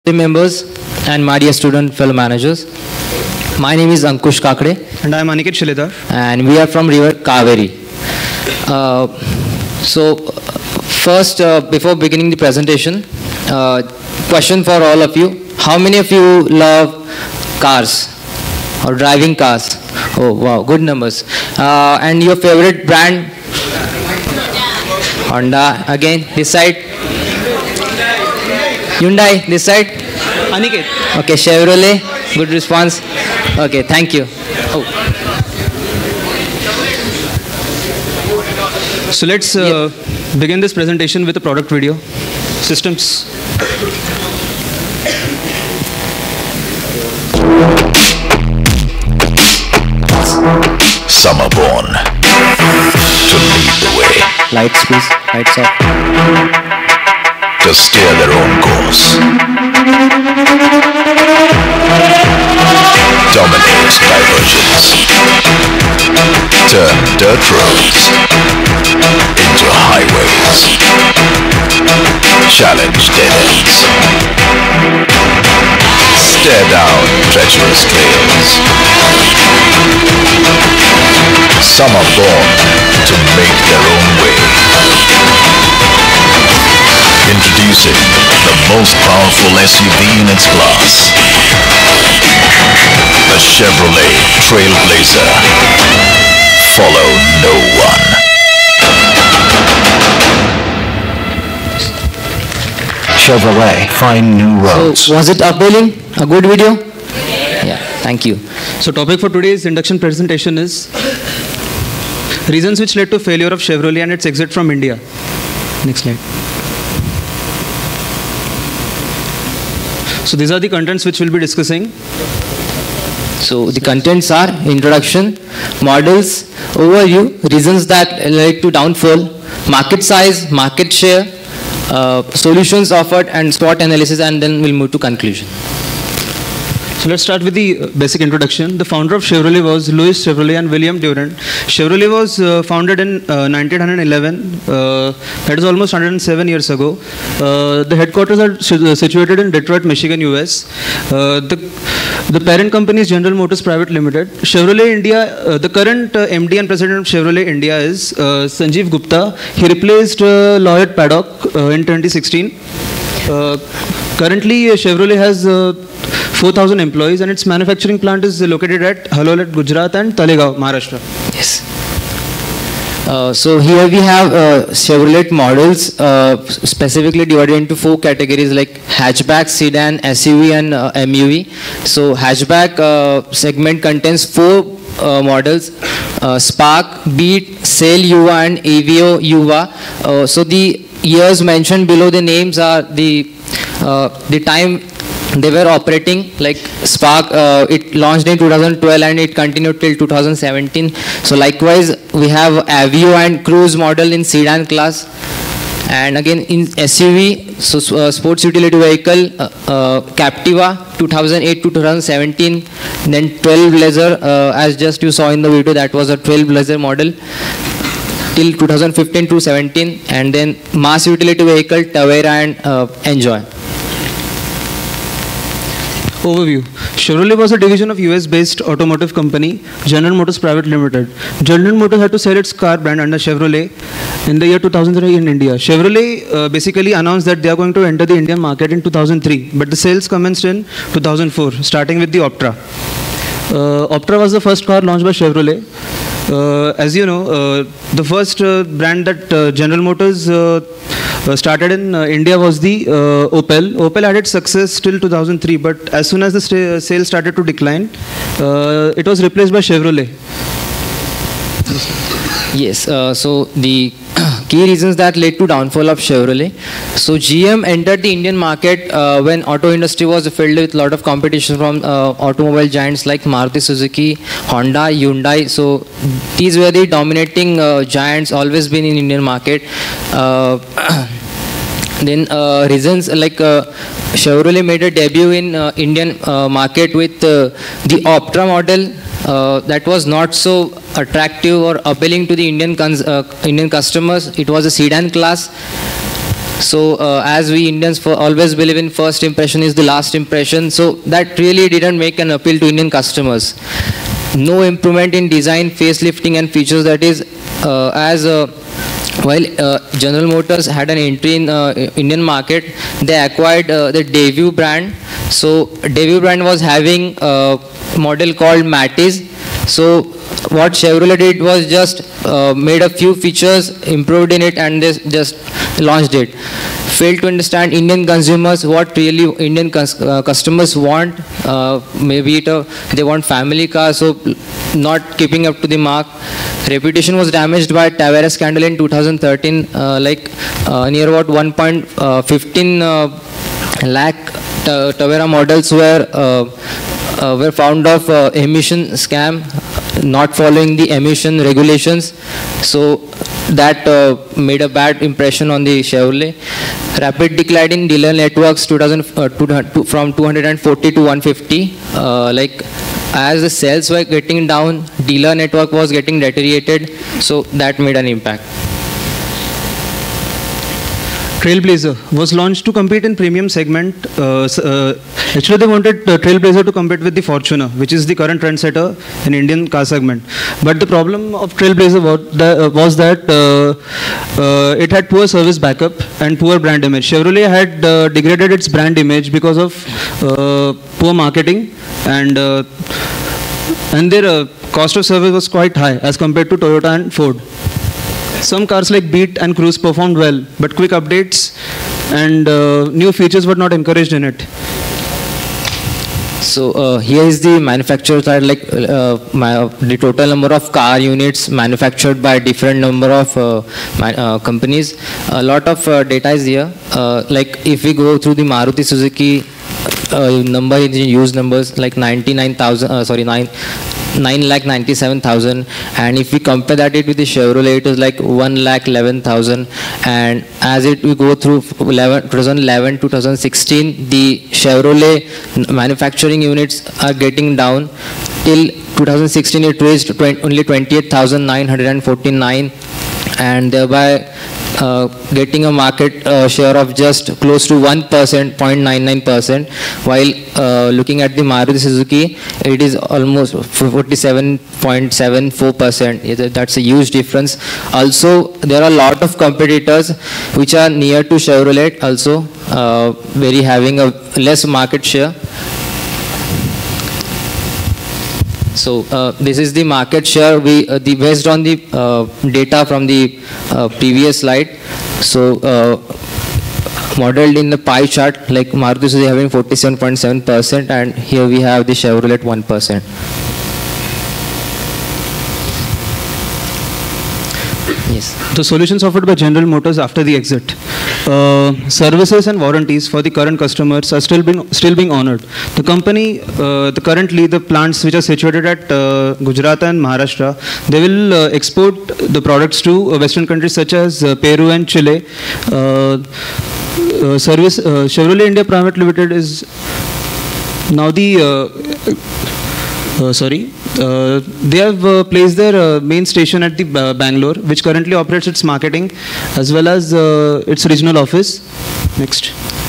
Team members and my dear student fellow managers. My name is Ankush Kakade And I am Aniket Shilidhar. and we are from River Kaveri. First, before beginning the presentation, question for all of you. How many of you love cars or driving cars? Oh wow, good numbers. And your favorite brand? Honda. Again, this side. Hyundai, this side? Aniket. Okay, Chevrolet, good response. Okay, thank you. Oh. So let's begin this presentation with a product video. Systems. Some are born to lead the way, Lights, please. Lights off. to steer their own course. Dominate diversions. Turn dirt roads into highways. Challenge dead ends. Stare down treacherous trails. Some are born to make their own way. Introducing the most powerful SUV in its class. The Chevrolet Trailblazer. Follow no one. Chevrolet, find new roads. So, was it appealing? A good video? Yeah, thank you. So topic for today's induction presentation is reasons which led to failure of Chevrolet and its exit from India. Next slide. So these are the contents which we'll be discussing. So, the contents are introduction, models, overview, reasons that led to downfall, market size, market share, solutions offered, and SWOT analysis, and then we'll move to conclusion. So let's start with the basic introduction. The founder of Chevrolet was Louis Chevrolet and William Durand. Chevrolet was founded in 1911. That is almost 107 years ago. The headquarters are situated in Detroit, Michigan, US. The parent company is General Motors Private Limited. Chevrolet India, the current MD and President of Chevrolet India is Sanjeev Gupta. He replaced Lloyd Paddock in 2016. Currently, Chevrolet has 4,000 employees and its manufacturing plant is located at Halolet, Gujarat and Talegaon, Maharashtra. Yes. So here we have Chevrolet models specifically divided into 4 categories like hatchback, sedan, SUV and MUV. So hatchback segment contains 4 models, Spark, Beat, Sail Yuva and Aveo Yuva. So the years mentioned below the names are the time they were operating. Like Spark, it launched in 2012 and it continued till 2017. So likewise, we have Aveo and Cruise model in sedan class. And again in SUV, so sports utility vehicle, Captiva 2008 to 2017. Then Trailblazer, as just you saw in the video, that was a Trailblazer model till 2015 to 17. And then mass utility vehicle, Tavera and Enjoy. Overview. Chevrolet was a division of US-based automotive company, General Motors Private Limited. General Motors had to sell its car brand under Chevrolet in the year 2003 in India. Chevrolet basically announced that they are going to enter the Indian market in 2003, but the sales commenced in 2004, starting with the Optra. Optra was the first car launched by Chevrolet. As you know, the first brand that General Motors started in India was the Opel. Opel had its success till 2003, but as soon as the sales started to decline, it was replaced by Chevrolet. Yes, so the key reasons that led to downfall of Chevrolet. So GM entered the Indian market when auto industry was filled with a lot of competition from automobile giants like Maruti Suzuki, Honda, Hyundai. So these were the dominating giants, always been in Indian market. Then reasons like Chevrolet made a debut in Indian market with the Optra model. That was not so attractive or appealing to the Indian customers. It was a sedan class. So as we Indians always believe in first impression is the last impression, so that really didn't make an appeal to Indian customers. No improvement in design, facelifting and features, that is while General Motors had an entry in Indian market, they acquired the Debut brand. So Debut brand was having a model called Matiz. So what Chevrolet did was just made a few features, improved in it, and they just launched it. Failed to understand Indian consumers, what really Indian customers want. Maybe they want family cars, so not keeping up to the mark. Reputation was damaged by Tavares scandal in 2013, near about 1.15 lakh Tavera models were found of emission scam, not following the emission regulations. So that made a bad impression on the Chevrolet. Rapid decline in dealer networks from 240 to 150. As the sales were getting down, dealer network was getting deteriorated, so that made an impact. Trailblazer was launched to compete in premium segment. Actually, they wanted Trailblazer to compete with the Fortuner, which is the current trendsetter in Indian car segment. But the problem of Trailblazer was that it had poor service backup and poor brand image. Chevrolet had degraded its brand image because of poor marketing, and their cost of service was quite high as compared to Toyota and Ford. Some cars like Beat and Cruise performed well, but quick updates and new features were not encouraged in it. So here is the manufacturer side, the total number of car units manufactured by different number of companies. A lot of data is here. If we go through the Maruti Suzuki number in used numbers, like 9,97,000, and if we compare that with the Chevrolet, it is like 1,11,000. And as we go through 2011 2016, the Chevrolet manufacturing units are getting down. Till 2016 it reached only 28,949, and thereby getting a market share of just close to 1%, 0.99%, while looking at the Maruti Suzuki, it is almost 47.74%. That's a huge difference. Also, there are a lot of competitors which are near to Chevrolet, also having a less market share. So this is the market share based on the data from the previous slide. So modeled in the pie chart, like Maruti Suzuki having 47.7%, and here we have the Chevrolet 1%. Yes. The solutions offered by General Motors after the exit. Services and warranties for the current customers are still being honored. The company, currently the plants which are situated at Gujarat and Maharashtra, they will export the products to Western countries such as Peru and Chile. Chevrolet India Private Limited is now they have placed their main station at the Bangalore, which currently operates its marketing as well as its regional office. Next.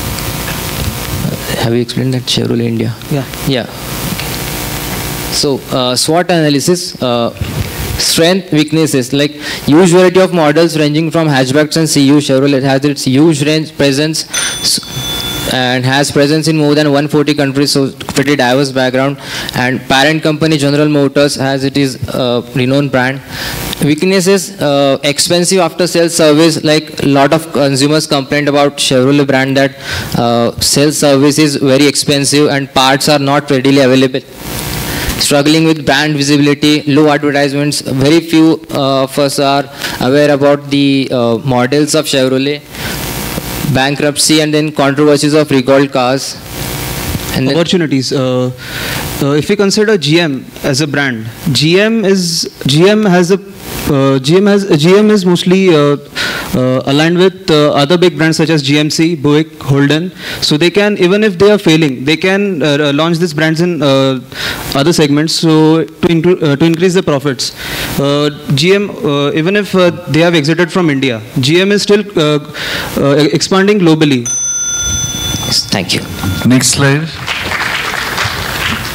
Have you explained that Chevrolet India? Yeah. Yeah. So SWOT analysis. Strength, weaknesses, like huge variety of models ranging from hatchbacks and CU. Chevrolet has its huge range presence and has presence in more than 140 countries, so pretty diverse background. And parent company General Motors has its renowned brand. Weaknesses, expensive after sales service, like a lot of consumers complained about Chevrolet brand that sales service is very expensive and parts are not readily available. Struggling with brand visibility, low advertisements. Very few of us are aware about the models of Chevrolet. Bankruptcy and then controversies of recalled cars. And opportunities. If we consider GM as a brand, GM is mostly aligned with other big brands such as GMC, Buick, Holden. So they can, even if they are failing, they can launch these brands in other segments, so to increase the profits. GM, even if they have exited from India, GM is still expanding globally. Thank you. Next slide.